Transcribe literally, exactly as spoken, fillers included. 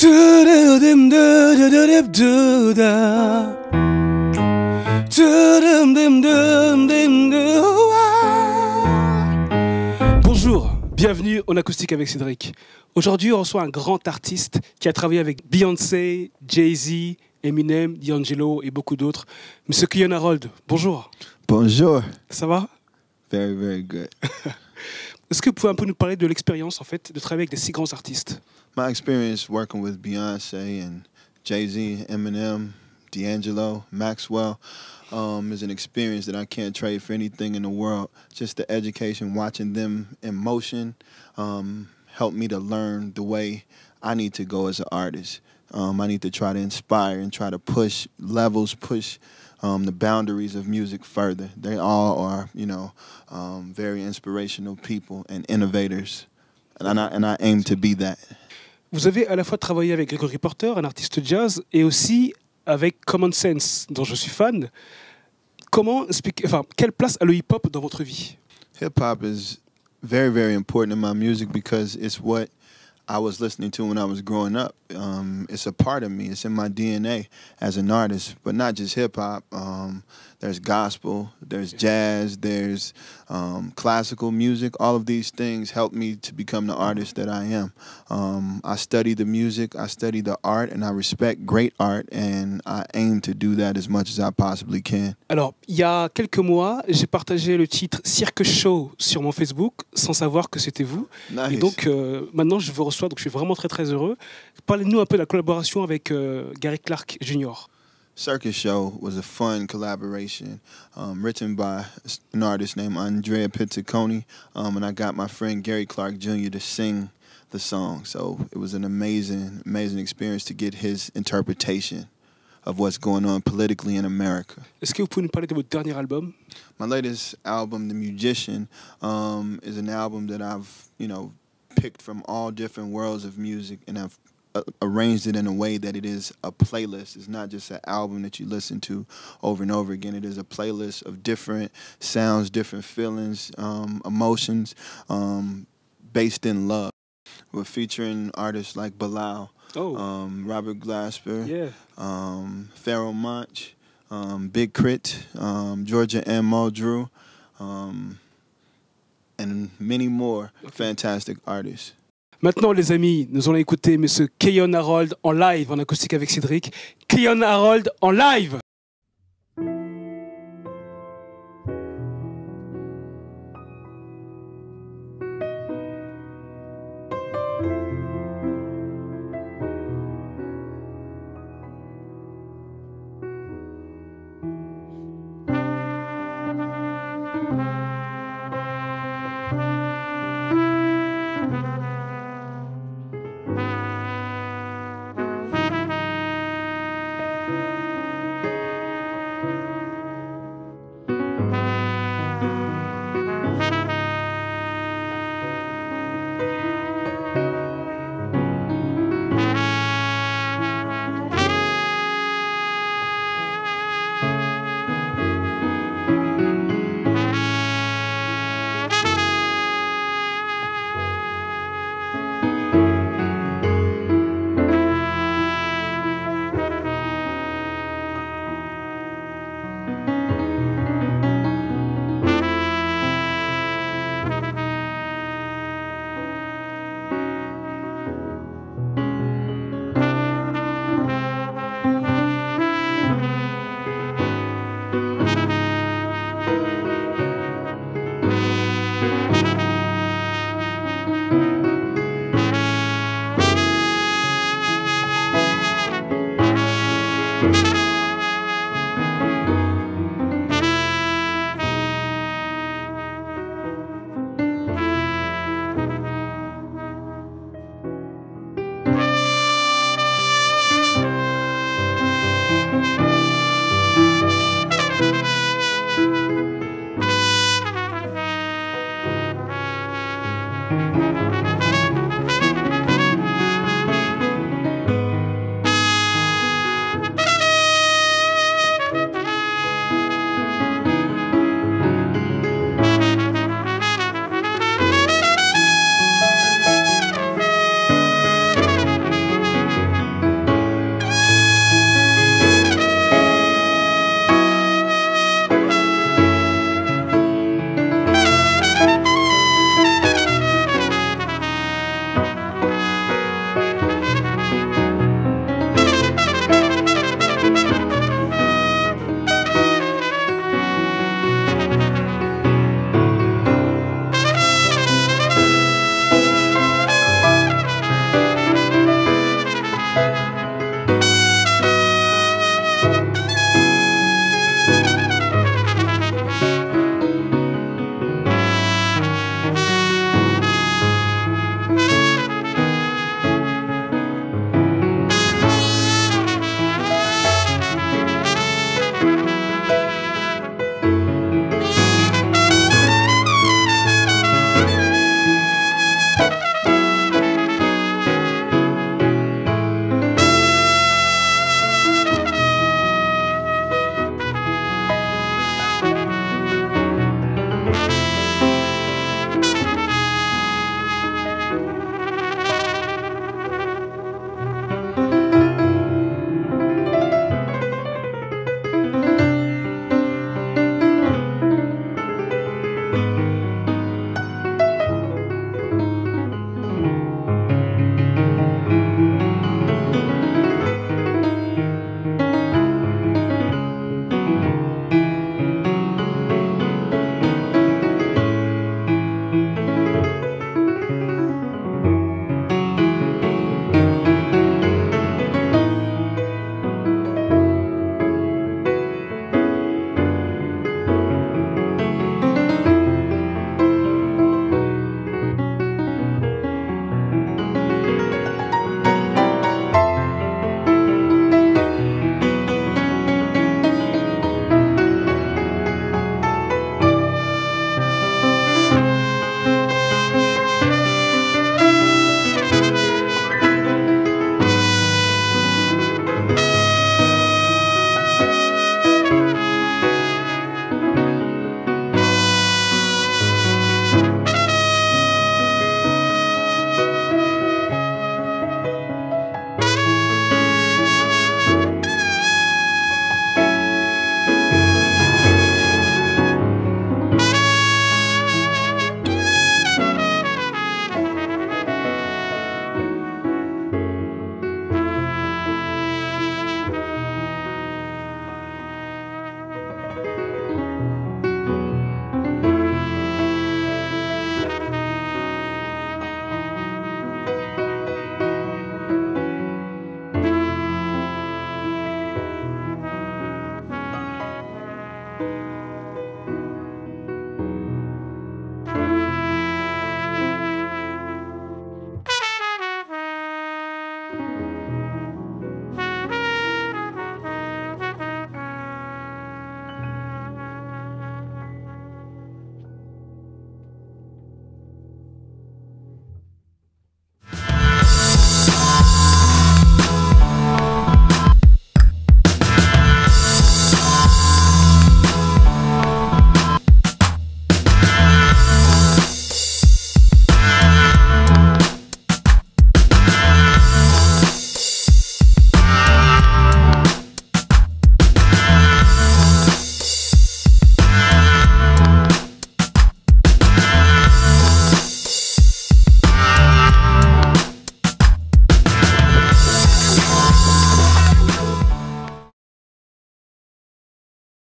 Bonjour, bienvenue en acoustique avec Cédric. Aujourd'hui, on reçoit un grand artiste qui a travaillé avec Beyoncé, Jay-Z, Eminem, D'Angelo et beaucoup d'autres. Monsieur Keyon Harold, bonjour. Bonjour. Ça va? Very, very good. Est-ce que vous pouvez un peu nous parler de l'expérience en fait de travailler avec des si grands artistes? My experience working with Beyoncé and Jay-Z, Eminem, D'Angelo, Maxwell um, is an experience that I can't trade for anything in the world. Just the education, watching them in motion, um, helped me to learn the way I need to go as an artist. Um, I need to try to inspire and try to push levels, push um, the boundaries of music further. They all are, you know, um, very inspirational people and innovators, and I, and I aim to be that. Vous avez à la fois travaillé avec Gregory Porter, un artiste jazz, et aussi avec Common Sense, dont je suis fan. Comment expliquer, enfin, quelle place a le hip-hop dans votre vie? Hip-hop is very, very important in my music because it's what I was listening to when I was growing up. Um, it's a part of me. It's in my D N A as an artist, but not just hip-hop. Um, there's gospel, there's jazz, there's um, classical music. All of these things help me to become the artist that I am. Um, I study the music, I study the art, and I respect great art, and I aim to do that as much as I possibly can. Alors, il y a quelques mois, j'ai partagé le titre Cirque Show sur mon Facebook, sans savoir que c'était vous. Nice. Et donc, euh, maintenant, je vous reçois, donc je suis vraiment très très heureux. Parlez-nous un peu de la collaboration avec euh, Gary Clark Junior Circus Show was a fun collaboration um, written by an artist named Andrea Pizziconi, um, and I got my friend Gary Clark Junior to sing the song. So it was an amazing, amazing experience to get his interpretation of what's going on politically in America. Est-ce que vous pouvez nous parler de votre dernier album? My latest album, The Musician, um, is an album that I've, you know, picked from all different worlds of music, and I've uh, arranged it in a way that it is a playlist. It's not just an album that you listen to over and over again. It is a playlist of different sounds, different feelings, um, emotions, um, based in love. We're featuring artists like Bilal, Oh. um, Robert Glasper, Yeah. um, Pharoah Monch, um, Big Crit, um, Georgia M. Muldrew, um, and many more fantastic artists. Maintenant, les amis, nous allons écouter Monsieur Keyon Harold en live, en acoustique avec Cédric. Keyon Harold en live!